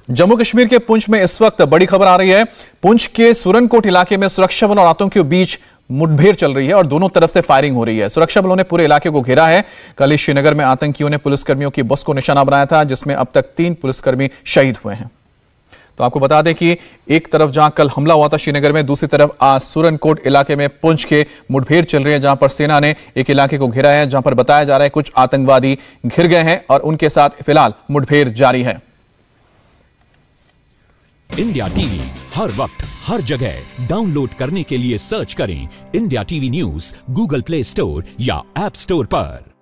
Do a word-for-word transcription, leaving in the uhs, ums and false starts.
जम्मू कश्मीर के पुंछ में इस वक्त बड़ी खबर आ रही है। पुंछ के सुरनकोट इलाके में सुरक्षा बलों और आतंकियों के बीच मुठभेड़ चल रही है और दोनों तरफ से फायरिंग हो रही है। सुरक्षा बलों ने पूरे इलाके को घेरा है। कल ही श्रीनगर में आतंकियों ने पुलिसकर्मियों की बस को निशाना बनाया था, जिसमें अब तक तीन पुलिसकर्मी शहीद हुए हैं। तो आपको बता दें कि एक तरफ जहां कल हमला हुआ था श्रीनगर में, दूसरी तरफ आज सुरनकोट इलाके में पुंछ के मुठभेड़ चल रही है, जहां पर सेना ने एक इलाके को घेरा है, जहां पर बताया जा रहा है कुछ आतंकवादी घिर गए हैं और उनके साथ फिलहाल मुठभेड़ जारी है। इंडिया टीवी हर वक्त हर जगह डाउनलोड करने के लिए सर्च करें India TV news Google Play Store या ऐप स्टोर पर।